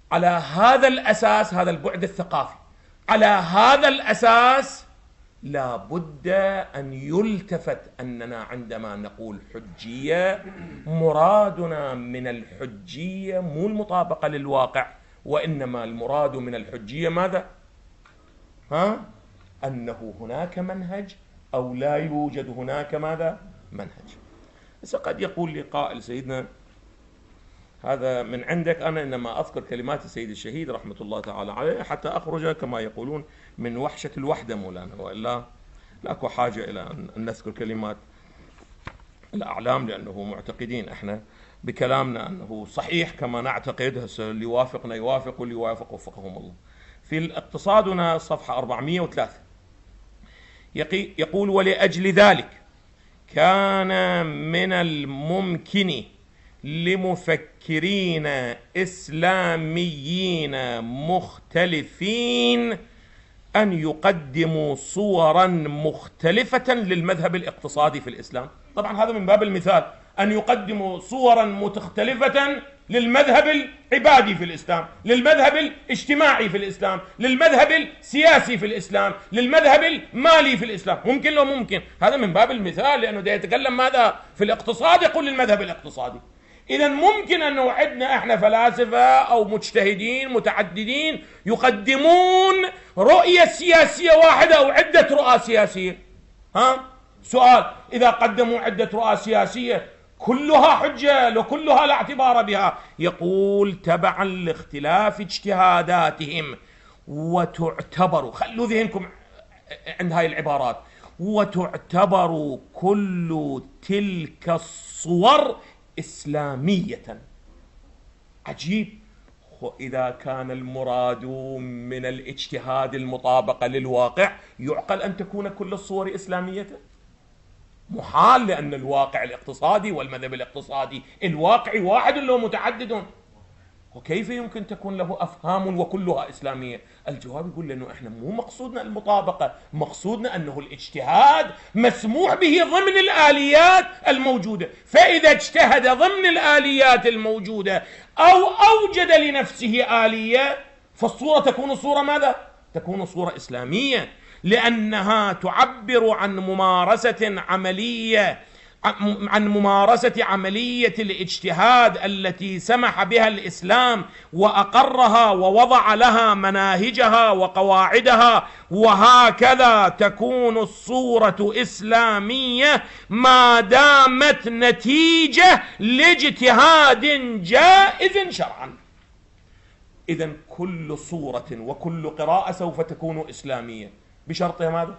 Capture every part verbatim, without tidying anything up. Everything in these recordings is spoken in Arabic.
على هذا الأساس، هذا البعد الثقافي، على هذا الأساس لا بد أن يلتفت أننا عندما نقول حجية مرادنا من الحجية مو المطابقة للواقع، وإنما المراد من الحجية ماذا؟ ها؟ أنه هناك منهج أو لا يوجد هناك ماذا؟ منهج. بس قد يقول لي قائل سيدنا هذا من عندك، أنا إنما أذكر كلمات السيد الشهيد رحمة الله تعالى عليه حتى أخرج كما يقولون من وحشة الوحدة مولانا، وإلا لاكو حاجة إلى أن نذكر كلمات الأعلام، لأنه معتقدين إحنا بكلامنا أنه صحيح كما نعتقد. هسه اللي يوافقنا يوافق واللي يوافق وفقهم الله. في الاقتصادنا صفحة أربعمئة وثلاثة يقول: ولأجل ذلك كان من الممكن لمفكرين إسلاميين مختلفين أن يقدموا صورا مختلفة للمذهب الاقتصادي في الإسلام. طبعا هذا من باب المثال، أن يقدموا صورا مختلفة للمذهب العبادي في الإسلام، للمذهب الاجتماعي في الإسلام، للمذهب السياسي في الإسلام، للمذهب المالي في الإسلام. ممكن لو ممكن، هذا من باب المثال، لأنه ده يتكلم ماذا في الاقتصاد يقول للمذهب الاقتصادي. إذا ممكن أن نوعدنا إحنا فلاسفة أو مجتهدين متعددين يقدمون رؤية سياسية واحدة أو عدة رؤى سياسية. ها؟ سؤال: إذا قدموا عدة رؤى سياسية كلها حجة وكلها لا اعتبار بها؟ يقول: تبعا لاختلاف اجتهاداتهم، وتعتبر، خلوا ذهنكم عند هاي العبارات، وتعتبر كل تلك الصور إسلامية. عجيب. إذا كان المراد من الاجتهاد المطابقة للواقع، يعقل أن تكون كل الصور إسلامية؟ محال، لأن الواقع الاقتصادي والمذهب الاقتصادي الواقعي واحد لو متعدد، وكيف يمكن تكون له أفهام وكلها إسلامية؟ الجواب يقول لأنه إحنا مو مقصودنا المطابقة، مقصودنا أنه الاجتهاد مسموح به ضمن الآليات الموجودة، فإذا اجتهد ضمن الآليات الموجودة أو أوجد لنفسه آلية فالصورة تكون صورة ماذا؟ تكون صورة إسلامية، لأنها تعبر عن ممارسة عملية عن ممارسة عملية الاجتهاد التي سمح بها الإسلام وأقرها ووضع لها مناهجها وقواعدها، وهكذا تكون الصورة إسلامية ما دامت نتيجة لاجتهاد جائز شرعا. إذن كل صورة وكل قراءة سوف تكون إسلامية بشرطها ماذا؟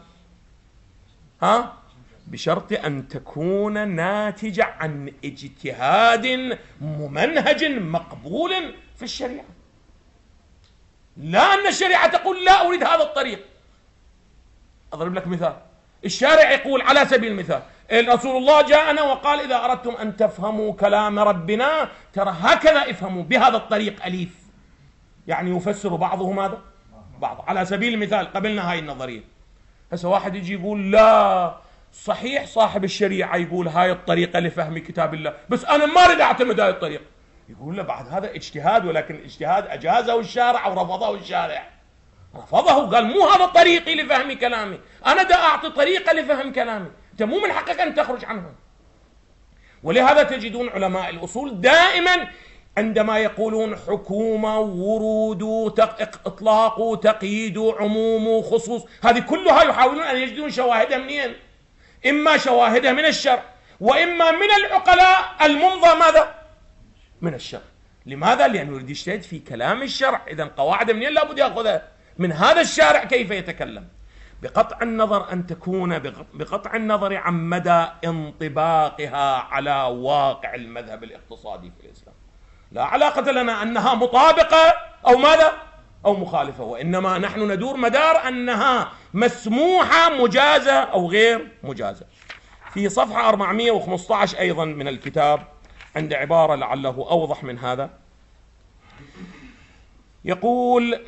ها؟ بشرط أن تكون ناتجة عن اجتهاد ممنهج مقبول في الشريعة، لا أن الشريعة تقول لا أريد هذا الطريق. أضرب لك مثال: الشارع يقول على سبيل المثال رسول الله جاءنا وقال: إذا أردتم أن تفهموا كلام ربنا ترى هكذا افهموا بهذا الطريق أليف، يعني يفسر بعضه ماذا؟ بعض. على سبيل المثال قبلنا هاي النظرية. هسه واحد يجي يقول: لا صحيح صاحب الشريعة يقول هاي الطريقة لفهم كتاب الله، بس أنا ما أريد أعتمد هاي الطريقة. يقول له بعد هذا اجتهاد، ولكن الاجتهاد أجازه الشارع أو رفضه الشارع؟ رفضه، قال مو هذا طريقي لفهم كلامي، أنا دا أعطي طريقة لفهم كلامي، أنت مو من حقك أن تخرج عنها. ولهذا تجدون علماء الأصول دائما عندما يقولون حكومة، ورود، إطلاق، تقييد، عموم، خصوص، هذه كلها يحاولون أن يجدون شواهدها منين؟ إما شواهدها من الشرع، وإما من العقلاء الممضى ماذا؟ من الشرع. لماذا؟ لأنه يريد يجتهد في كلام الشرع. إذن قواعد منين لابد يأخذها؟ من هذا الشارع كيف يتكلم، بقطع النظر أن تكون بقطع النظر عن مدى انطباقها على واقع المذهب الاقتصادي في الإسلام. لا علاقة لنا أنها مطابقة أو ماذا؟ أو مخالفة، وإنما نحن ندور مدار أنها مسموحة مجازة أو غير مجازة. في صفحة أربعمئة وخمسة عشر أيضا من الكتاب عند عبارة لعله أوضح من هذا، يقول: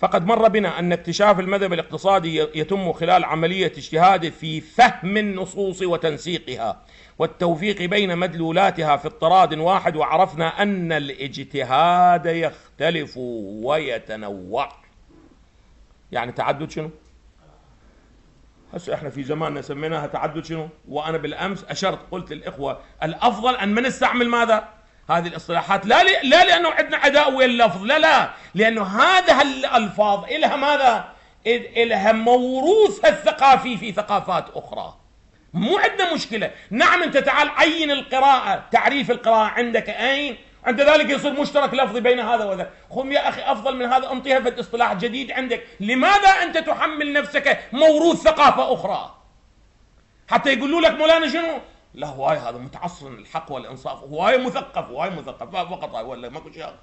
فقد مر بنا أن اكتشاف المذهب الاقتصادي يتم خلال عملية اجتهاد في فهم النصوص وتنسيقها والتوفيق بين مدلولاتها في اضطراد واحد، وعرفنا أن الاجتهاد يختلف ويتنوع. يعني تعدد شنو؟ هسه احنا في زماننا سميناها تعدد شنو؟ وأنا بالأمس أشرت قلت للإخوة الأفضل أن ما نستعمل ماذا؟ هذه الاصطلاحات، لا لي لا لأنه عندنا عداء ويا اللفظ، لا لا، لأنه هذه الألفاظ إلها ماذا؟ إلها موروثها الثقافي في ثقافات أخرى. مو عندنا مشكلة، نعم أنت تعال عين القراءة، تعريف القراءة عندك أين؟ عند ذلك يصير مشترك لفظي بين هذا وذا. خذ يا أخي أفضل من هذا، أنطيها في اصطلاح جديد عندك. لماذا أنت تحمل نفسك موروث ثقافة أخرى؟ حتى يقولوا لك مولانا شنو؟ لا هواي هذا متعصر الحق والإنصاف، هواي مثقف، هواي مثقف فقط، هاي ولا ماكو شيء.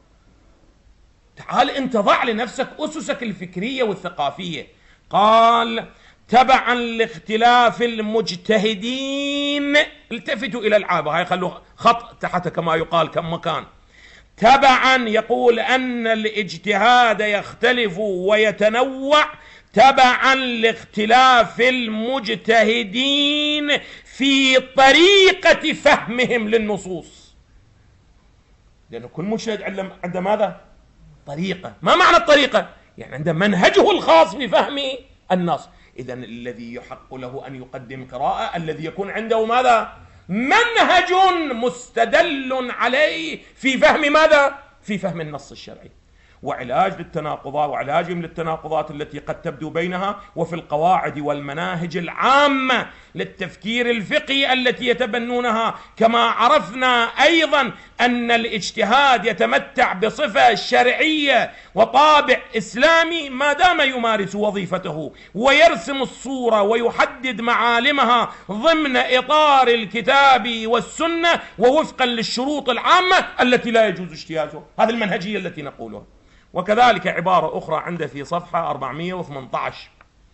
تعال أنت ضع لنفسك أسسك الفكرية والثقافية. قال تبعا لاختلاف المجتهدين، التفتوا إلى العابة هاي، خلوه خط تحت كما يقال كم مكان. تبعا يقول أن الاجتهاد يختلف ويتنوع تبعا لاختلاف المجتهدين في طريقة فهمهم للنصوص. لأنه كل مجتهد عنده ماذا؟ طريقة. ما معنى الطريقة؟ يعني عنده منهجه الخاص في فهم النص. إذن الذي يحق له أن يقدم قراءة الذي يكون عنده ماذا؟ منهج مستدل عليه في فهم ماذا؟ في فهم النص الشرعي، وعلاج للتناقضات وعلاجهم للتناقضات التي قد تبدو بينها، وفي القواعد والمناهج العامة للتفكير الفقهي التي يتبنونها. كما عرفنا أيضا أن الاجتهاد يتمتع بصفة شرعية وطابع إسلامي ما دام يمارس وظيفته ويرسم الصورة ويحدد معالمها ضمن إطار الكتاب والسنة ووفقا للشروط العامة التي لا يجوز اجتيازها. هذه المنهجية التي نقولها. وكذلك عبارة أخرى عنده في صفحة أربعمئة وثمانية عشر،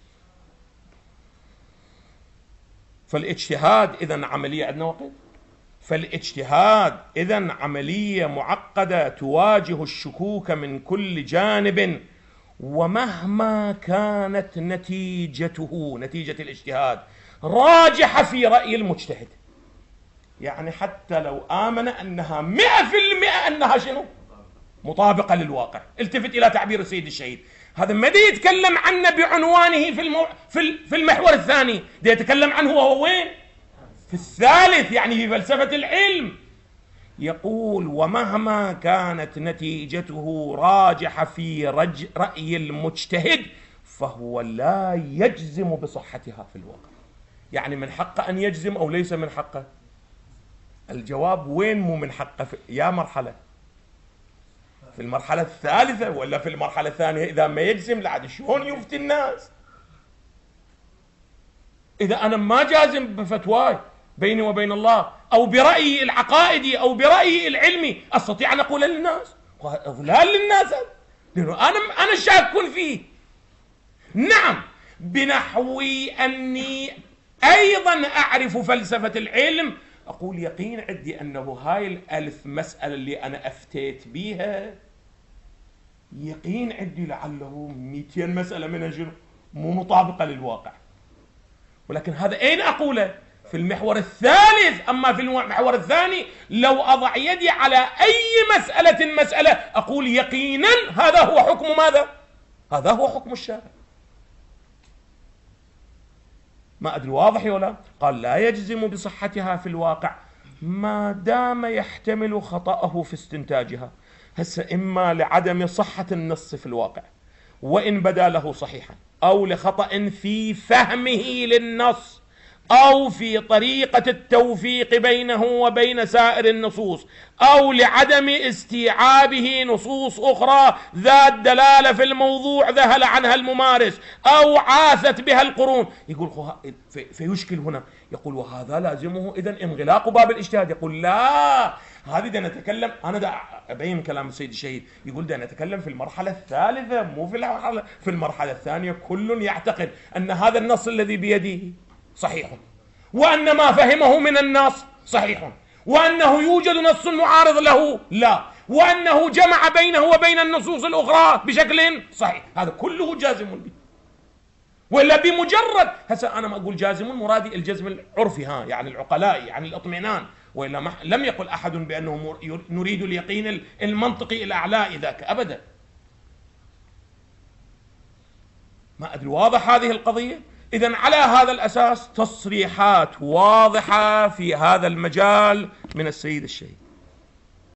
فالاجتهاد إذن عملية، عندنا وقت، فالاجتهاد إذن عملية معقدة تواجه الشكوك من كل جانب، ومهما كانت نتيجته، نتيجة الاجتهاد، راجحة في رأي المجتهد. يعني حتى لو آمن أنها مئة في المئة أنها شنو؟ مطابقة للواقع. التفت إلى تعبير السيد الشهيد، هذا ما دي يتكلم عنه بعنوانه في المو... في في المحور الثاني، دي يتكلم عنه وهو وين؟ في الثالث، يعني في فلسفة العلم. يقول ومهما كانت نتيجته راجحة في رج... رأي المجتهد فهو لا يجزم بصحتها في الواقع. يعني من حقه أن يجزم أو ليس من حقه؟ الجواب وين مو من حقه؟ في... يا مرحلة في المرحلة الثالثة ولا في المرحلة الثانية؟ إذا ما يجزم لعد شلون يفتي الناس؟ إذا أنا ما جازم بفتواي بيني وبين الله أو برأيي العقائدي أو برأيي العلمي، أستطيع أن أقول للناس؟ إضلال للناس، لأنه أنا أنا شاك فيه. نعم، بنحو أني أيضا أعرف فلسفة العلم، أقول يقين عندي أنه هاي الألف مسألة اللي أنا أفتيت بيها يقين عندي لعله مئتين مسألة منها شنو؟ مو مطابقة للواقع. ولكن هذا أين أقوله؟ في المحور الثالث. أما في المحور الثاني لو أضع يدي على أي مسألة مسألة أقول يقينا هذا هو حكم ماذا؟ هذا هو حكم الشارع. ما أدري واضح ولا؟ قال لا يجزم بصحتها في الواقع ما دام يحتمل خطأه في استنتاجها. هسه إما لعدم صحة النص في الواقع وإن بدا له صحيحا، أو لخطأ في فهمه للنص، أو في طريقة التوفيق بينه وبين سائر النصوص، أو لعدم استيعابه نصوص أخرى ذات دلالة في الموضوع ذهل عنها الممارس أو عاثت بها القرون. يقول فيشكل هنا، يقول وهذا لازمه إذن انغلاق باب الاجتهاد. يقول لا، هذه دا نتكلم، أنا دا أبين كلام السيد الشهيد، يقول دا نتكلم في المرحلة الثالثة مو في المرحلة في المرحلة الثانية. كل يعتقد أن هذا النص الذي بيده صحيح، وأن ما فهمه من النص صحيح، وأنه يوجد نص معارض له لا، وأنه جمع بينه وبين النصوص الأخرى بشكل صحيح، هذا كله جازم به. ولا بمجرد هسه أنا ما أقول جازم مرادي الجزم العرفي، ها يعني العقلاء يعني الإطمئنان، وإلا لم يقل أحد بأنه نريد اليقين المنطقي الأعلى ذاك أبدا. ما أدري واضح هذه القضية؟ إذن على هذا الأساس تصريحات واضحة في هذا المجال من السيد الشهيد.